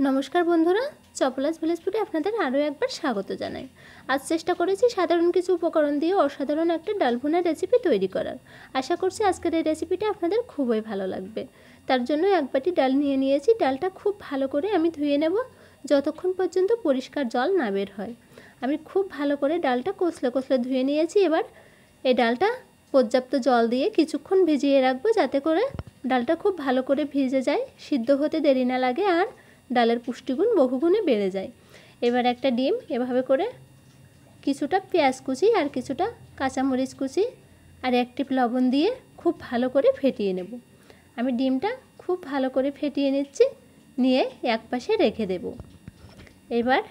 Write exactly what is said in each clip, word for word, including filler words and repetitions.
नमस्कार बंधुरा चपलास ভিলেজ ফুডে আপনাদের আরও একবার স্বাগত জানাই। আজ চেষ্টা করেছি সাধারণ কিছু উপকরণ দিয়ে অসাধারণ একটা ডাল ভুনা রেসিপি তৈরি করার। আশা করছি আজকের এই রেসিপিটা আপনাদের খুবই ভালো লাগবে। তার জন্য এক বাটি ডাল নিয়ে নিয়েছি। ডালটা খুব ভালো করে আমি ধুয়ে নেব যতক্ষণ পর্যন্ত পরিষ্কার জল না বের হয়। আমি খুব ভালো করে ডালটা কষলে কষলে ধুয়ে নিয়েছি। এবার এই ডালটা পর্যাপ্ত জল দিয়ে কিছুক্ষণ ভিজিয়ে রাখবো যাতে করে ডালটা খুব ভালো করে ভিজে যায়, সিদ্ধ হতে দেরি না লাগে আর ডালের পুষ্টিগুণ বহুগুণে বেড়ে যায়। এবার একটা ডিম এভাবে করে কিছুটা পেঁয়াজ কুচি আর কিছুটা কাঁচামরিচ কুচি আর এক টিপ লবণ দিয়ে খুব ভালো করে ফেটিয়ে নেব। আমি ডিমটা খুব ভালো করে ফেটিয়ে নিচ্ছি, নিয়ে এক পাশে রেখে দেব। এবার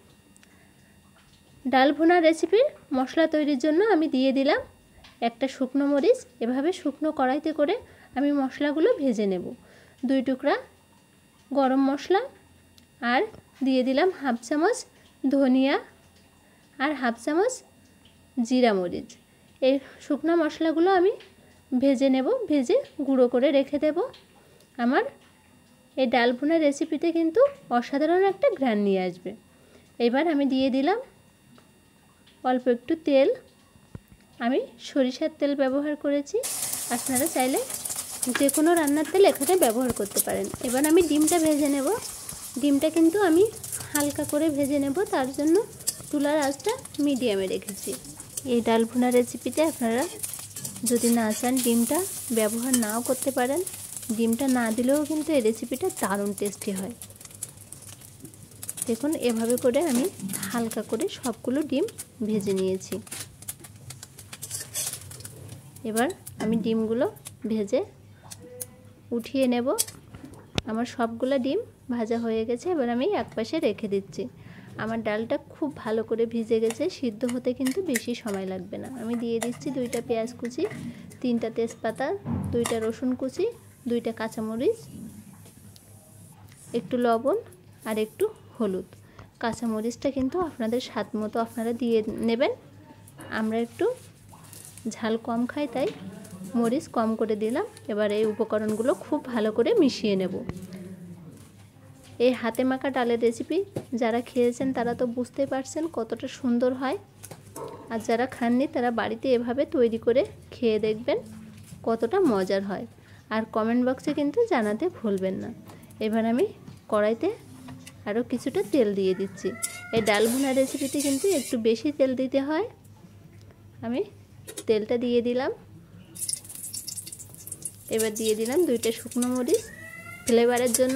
ডাল ভুনা রেসিপির মশলা তৈরির জন্য আমি দিয়ে দিলাম একটা শুকনো মরিচ। এভাবে শুকনো কড়াইতে করে আমি মশলাগুলো ভেজে নেব। দুই টুকরা গরম মশলা আর দিয়ে দিলাম হাফ চামচ ধনিয়া আর হাফ চামচ জিরা মরিচ। এই শুকনো মশলাগুলো আমি ভেজে নেব, ভেজে গুঁড়ো করে রেখে দেব। আমার এই ডাল ভুনা রেসিপিতে কিন্তু অসাধারণ একটা ঘ্রাণ নিয়ে আসবে। এবার আমি দিয়ে দিলাম অল্প একটু তেল। আমি সরিষার তেল ব্যবহার করেছি, আপনারা চাইলে যে কোনো রান্নার তেল এখানে ব্যবহার করতে পারেন। এবার আমি ডিমটা ভেজে নেব। ডিমটা কিন্তু আমি হালকা করে ভেজে নেব, তার জন্য চুলার আঁচটা মিডিয়ামে রেখেছি। এই ডাল ভুনা রেসিপিতে আপনারা যদি না চান ডিমটা ব্যবহার নাও করতে পারেন। ডিমটা না দিলেও কিন্তু এই রেসিপিটা দারুণ টেস্টি হয়। দেখুন এভাবে করে আমি হালকা করে সবগুলো ডিম ভেজে নিয়েছি। এবার আমি ডিমগুলো ভেজে উঠিয়ে নেব। আমার সবগুলো ডিম ভাজা হয়ে গেছে। এবার আমি একপাশে রেখে দিচ্ছি। আমার ডালটা খুব ভালো করে ভিজে গেছে, সিদ্ধ হতে কিন্তু বেশি সময় লাগবে না। আমি দিয়ে দিচ্ছি দুইটা পেঁয়াজ কুচি, তিনটা তেজপাতা, দুইটা রসুন কুচি, দুইটা কাঁচামরিচ, একটু লবণ আর একটু হলুদ। কাঁচামরিচটা কিন্তু আপনাদের স্বাদ মতো আপনারা দিয়ে নেবেন। আমরা একটু ঝাল কম খাই তাই মরিচ কম করে দিলাম। এবার এই উপকরণগুলো খুব ভালো করে মিশিয়ে নেব। এই হাতে মাখা ডালের রেসিপি যারা খেয়েছেন তারা তো বুঝতে পারছেন কতটা সুন্দর হয়, আর যারা খাননি তারা বাড়িতে এভাবে তৈরি করে খেয়ে দেখবেন কতটা মজার হয়। আর কমেন্ট বক্সে কিন্তু জানাতে ভুলবেন না। এবার আমি কড়াইতে আরও কিছুটা তেল দিয়ে দিচ্ছি। এই ডাল ভুনা রেসিপিতে কিন্তু একটু বেশি তেল দিতে হয়। আমি তেলটা দিয়ে দিলাম। এবার দিয়ে দিলাম দুইটা শুকনো মরিচ ফ্লেভারের জন্য।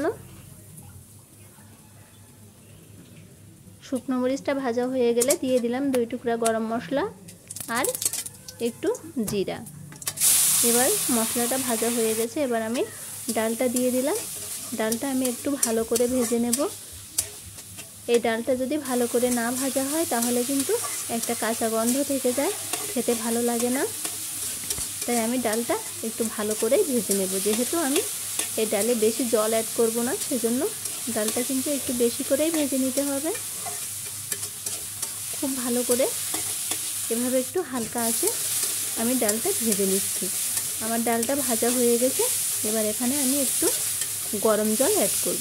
শুকনো মরিচটা ভাজা হয়ে গেলে দিয়ে দিলাম দুই টুকরা গরম মশলা আর একটু জিরা। এবার মশলাটা ভাজা হয়ে গেছে। এবার আমি ডালটা দিয়ে দিলাম। ডালটা আমি একটু ভালো করে ভেজে নেব। এই ডালটা যদি ভালো করে না ভাজা হয় তাহলে কিন্তু একটা কাঁচা গন্ধ থেকে যায়, খেতে ভালো লাগে না। তাই আমি ডালটা একটু ভালো করেই ভেজে নেব। যেহেতু আমি এই ডালে বেশি জল অ্যাড করব না, সেজন্য ডালটা কিন্তু একটু বেশি করেই ভেজে নিতে হবে। খুব ভালো করে এভাবে একটু হালকা আছে আমি ডালটা ভেজে নিচ্ছি। আমার ডালটা ভাজা হয়ে গেছে। এবার এখানে আমি একটু গরম জল অ্যাড করব।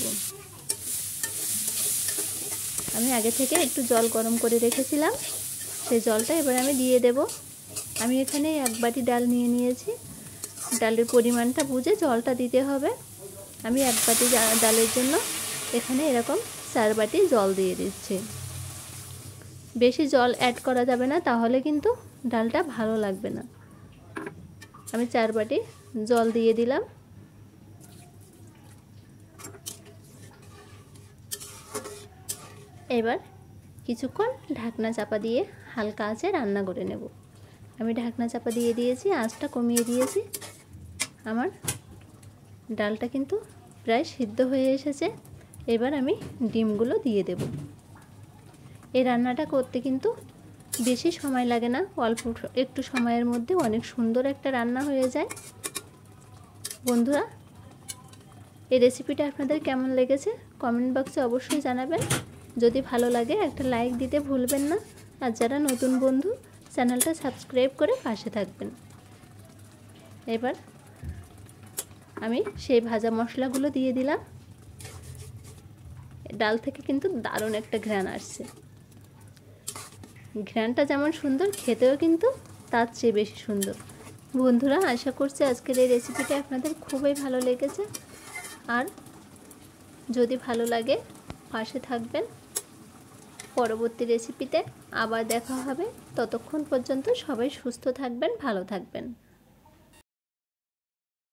আমি আগে থেকে একটু জল গরম করে রেখেছিলাম, সেই জলটা এবার আমি দিয়ে দেব। আমি এখানে এক বাটি ডাল নিয়ে নিয়েছি। ডালের পরিমাণটা বুঝে জলটা দিতে হবে। আমি এক বাটি ডালের জন্য এখানে এরকম চার বাটি জল দিয়ে দিচ্ছি। বেশি জল অ্যাড করা যাবে না, তাহলে কিন্তু ডালটা ভালো লাগবে না। আমি চার বাটি জল দিয়ে দিলাম। এবার কিছুক্ষণ ঢাকনা চাপা দিয়ে হালকা আঁচে রান্না করে নেব। আমি ঢাকনা চাপা দিয়ে দিয়েছি, আঁচটা কমিয়ে দিয়েছি। আমার ডালটা কিন্তু প্রায় সিদ্ধ হয়ে এসেছে। এবার আমি ডিমগুলো দিয়ে দেব। এই রান্নাটা করতে কিন্তু বেশি সময় লাগে না, অল্প একটু সময়ের মধ্যে অনেক সুন্দর একটা রান্না হয়ে যায়। বন্ধুরা এই রেসিপিটা আপনাদের কেমন লেগেছে কমেন্ট বক্সে অবশ্যই জানাবেন। যদি ভালো লাগে একটা লাইক দিতে ভুলবেন না। আর যারা নতুন বন্ধু চ্যানেলটা সাবস্ক্রাইব করে পাশে থাকবেন। এবার আমি সেই ভাজা মশলাগুলো দিয়ে দিলাম। ডাল থেকে কিন্তু দারুণ একটা ঘ্রাণ আসছে। ঘ্রাণটা যেমন সুন্দর, খেতেও কিন্তু তার চেয়ে বেশি সুন্দর। বন্ধুরা, আশা করছি আজকের এই রেসিপিটা আপনাদের খুবই ভালো লেগেছে। আর যদি ভালো লাগে পাশে থাকবেন। পরবর্তী রেসিপিতে আবার দেখা হবে। ততক্ষণ পর্যন্ত সবাই সুস্থ থাকবেন, ভালো থাকবেন।